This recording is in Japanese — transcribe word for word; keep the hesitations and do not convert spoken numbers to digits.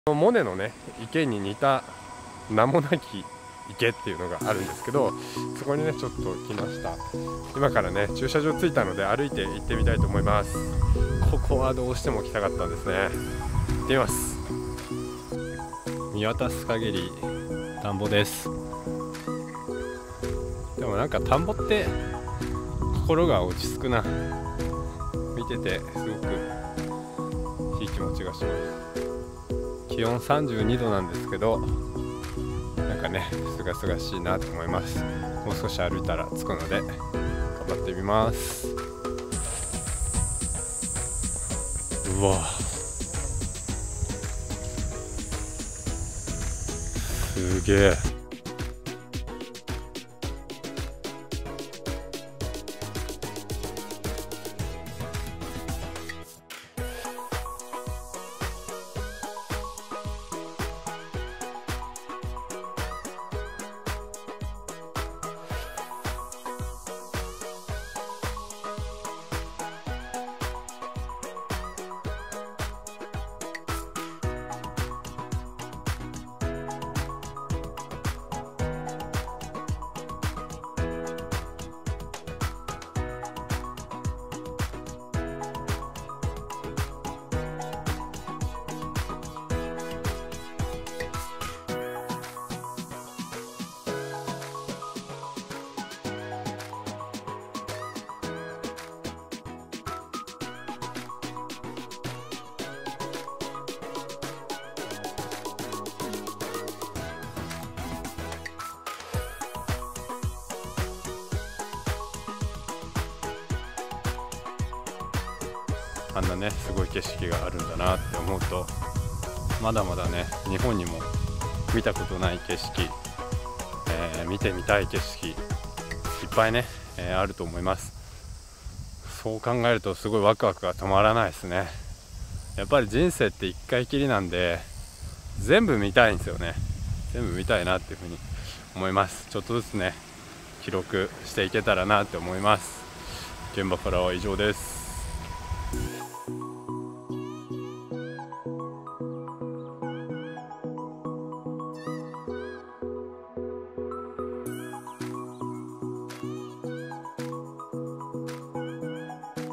モネのね池に似た名もなき池っていうのがあるんですけど、そこにねちょっと来ました。今からね駐車場着いたので歩いて行ってみたいと思います。ここはどうしても来たかったんですね。行ってみます。見渡す限り田んぼです。でもなんか田んぼって心が落ち着くな。見ててすごくいい気持ちがします。気温さんじゅうにどなんですけど、なんかねすがすがしいなと思います。もう少し歩いたら着くので頑張ってみます。うわすげえ。あんなねすごい景色があるんだなって思うと、まだまだね日本にも見たことない景色、えー、見てみたい景色いっぱいね、えー、あると思います。そう考えるとすごいワクワクが止まらないですね。やっぱり人生って一回きりなんで全部見たいんですよね。全部見たいなっていうふうに思います。ちょっとずつね記録していけたらなって思います。現場からは以上です。